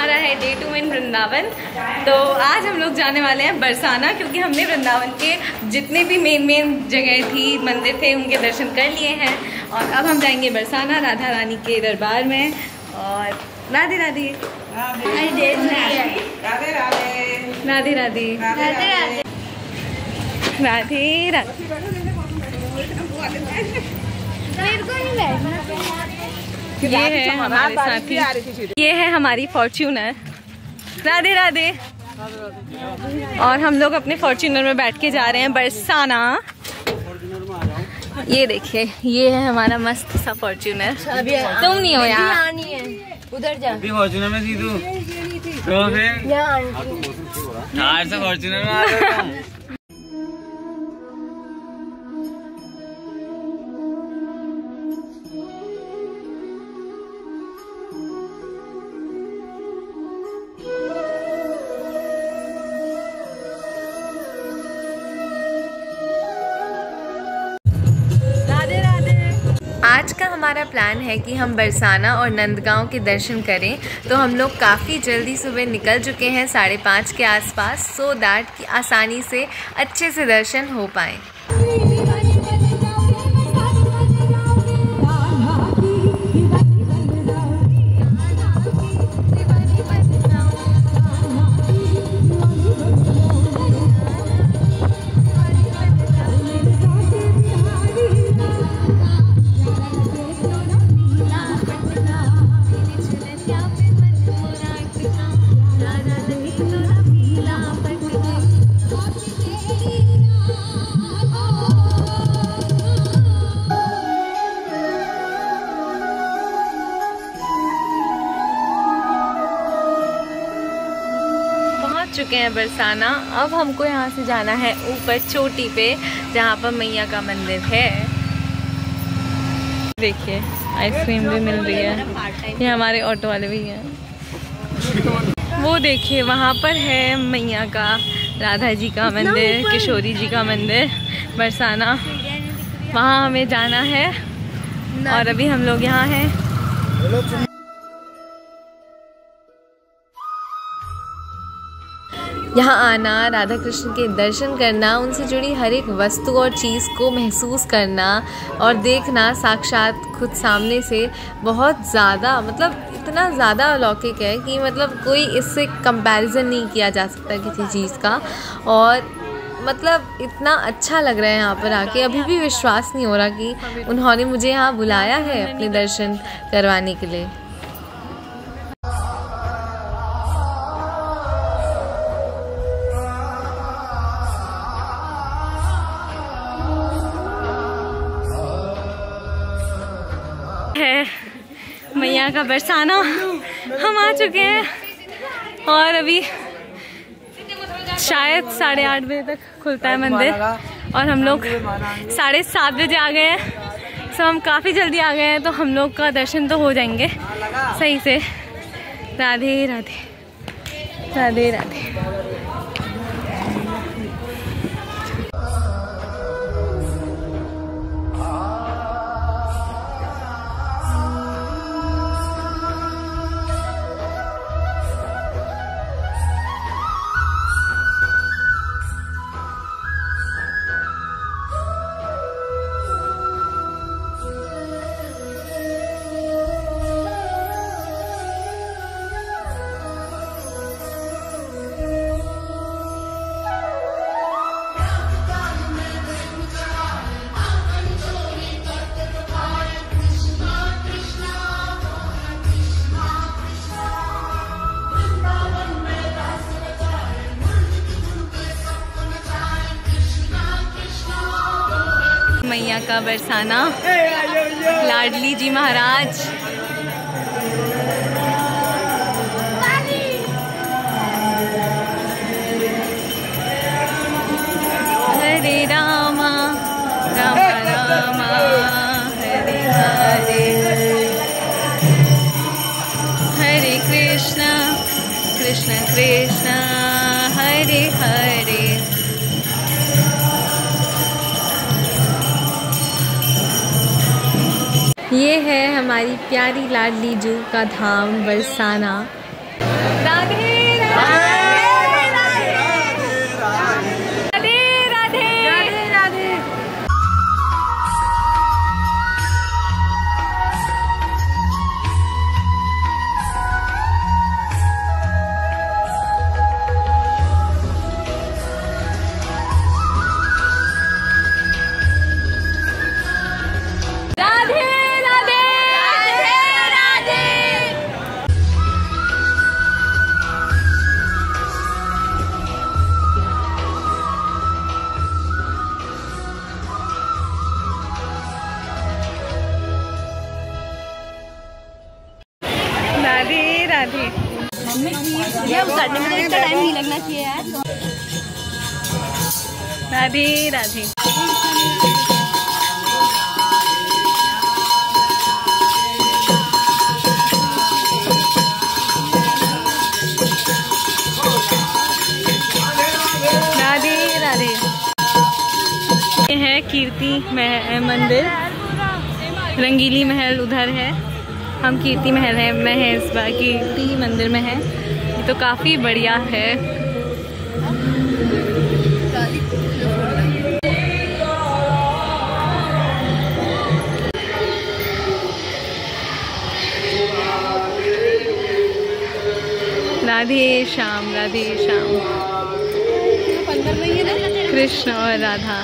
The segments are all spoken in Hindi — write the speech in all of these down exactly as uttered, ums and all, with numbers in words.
हमारा है डे टू इन वृंदावन। तो आज हम लोग जाने वाले हैं बरसाना, क्योंकि हमने वृंदावन के जितने भी मेन मेन जगह थी, मंदिर थे, उनके दर्शन कर लिए हैं। और अब हम जाएंगे बरसाना राधा रानी के दरबार में। और राधे राधे राधे राधे राधे राधे राधे राधे। ये है हमारे साथी, ये है हमारी फॉर्च्यूनर। राधे राधे। और हम लोग अपने फॉर्च्यूनर में बैठ के जा रहे हैं बरसाना। ये देखिए, ये है हमारा मस्त सा फॉर्च्यूनर। तुम नहीं हो यार, उधर जा। फॉर्च्यूनर में सीधू तो फिर यार से फॉर्च्यूनर में आ रहा हूं। आज का हमारा प्लान है कि हम बरसाना और नंदगांव के दर्शन करें। तो हम लोग काफ़ी जल्दी सुबह निकल चुके हैं, साढ़े पाँच के आसपास, सो दैट कि आसानी से अच्छे से दर्शन हो पाएँ। चुके हैं बरसाना। अब हमको यहाँ से जाना है ऊपर चोटी पे, जहाँ पर मैया का मंदिर है। देखिए आइसक्रीम भी मिल रही है, ये हमारे ऑटो वाले भी हैं। वो देखिए वहाँ पर है मैया का, राधा जी का मंदिर, किशोरी जी का मंदिर बरसाना। वहाँ हमें जाना है और अभी हम लोग यहाँ हैं। यहाँ आना, राधा कृष्ण के दर्शन करना, उनसे जुड़ी हर एक वस्तु और चीज़ को महसूस करना और देखना साक्षात खुद सामने से बहुत ज़्यादा, मतलब इतना ज़्यादा अलौकिक है कि मतलब कोई इससे कंपैरिजन नहीं किया जा सकता किसी चीज़ का। और मतलब इतना अच्छा लग रहा है यहाँ पर आके, अभी भी विश्वास नहीं हो रहा कि उन्होंने मुझे यहाँ बुलाया है अपने दर्शन करवाने के लिए। है मैया का बरसाना, हम आ चुके हैं और अभी शायद साढ़े आठ बजे तक खुलता है मंदिर और हम लोग साढ़े सात बजे आ गए हैं। सो हम काफ़ी जल्दी आ गए हैं, तो हम लोग का दर्शन तो हो जाएंगे सही से। राधे राधे राधे राधे। मैया का बरसाना, लाडली जी महाराज। हरे रामा राम रामा हरे हरे, हरे कृष्णा कृष्ण कृष्ण हरे हरे। ये है हमारी प्यारी लाडली जू का धाम बरसाना। उतरने में तो इतना टाइम नहीं लगना चाहिए यार। राधे राधे। राधे राधे। ये है कीर्ति महल मंदिर, रंगीली महल उधर है, हम कीर्ति महल है, मैं है इस बार कीर्ति मंदिर में है। ये तो काफ़ी बढ़िया है। राधे श्याम राधे श्याम, कृष्ण और राधा।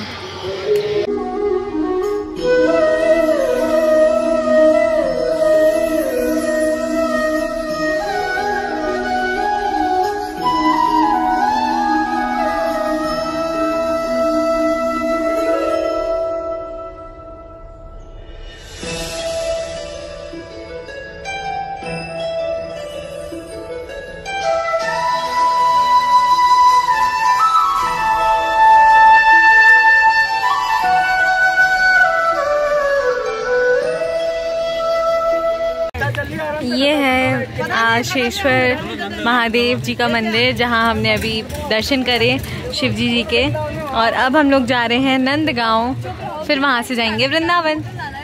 ये है आशेश्वर महादेव जी का मंदिर, जहाँ हमने अभी दर्शन करे शिव जी जी के। और अब हम लोग जा रहे हैं नंदगांव, फिर वहाँ से जाएंगे वृंदावन।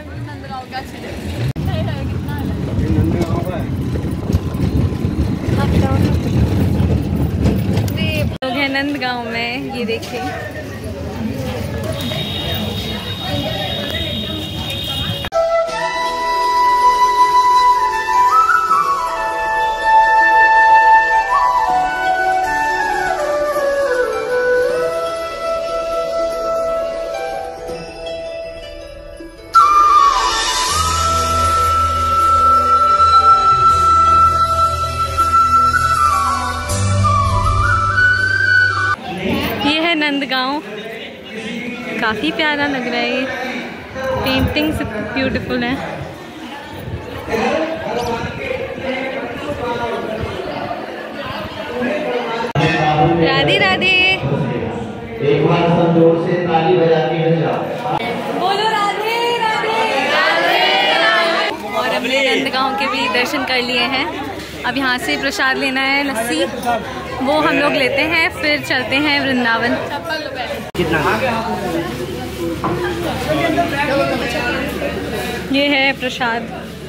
लोग हैं नंदगांव में, ये देखिए। नंदगांव काफ़ी प्यारा लग रहा है, ये पेंटिंग्स ब्यूटीफुल है। राधे राधे। एक बार सब जोर से ताली बजाती है जाओ। बोलो राधे राधे। और हमने नंदगांव के भी दर्शन कर लिए हैं। अब यहाँ से प्रसाद लेना है, लस्सी, वो हम लोग लेते हैं, फिर चलते हैं वृंदावन। ये है प्रसाद।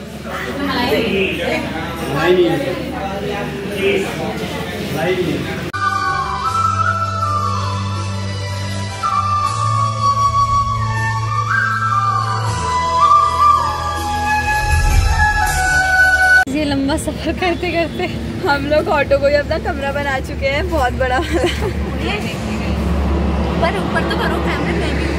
ये लंबा सफर करते करते हम लोग ऑटो को ही अपना कमरा बना चुके हैं, बहुत बड़ा पर ऊपर तो करो कैमरे में भी।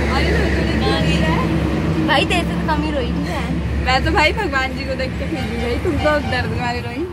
भाई तेरे से तो कम ही रोई थी। मैं तो भाई भगवान जी को देख के फिर भी गई, तुम तो दर्द वाली रोई।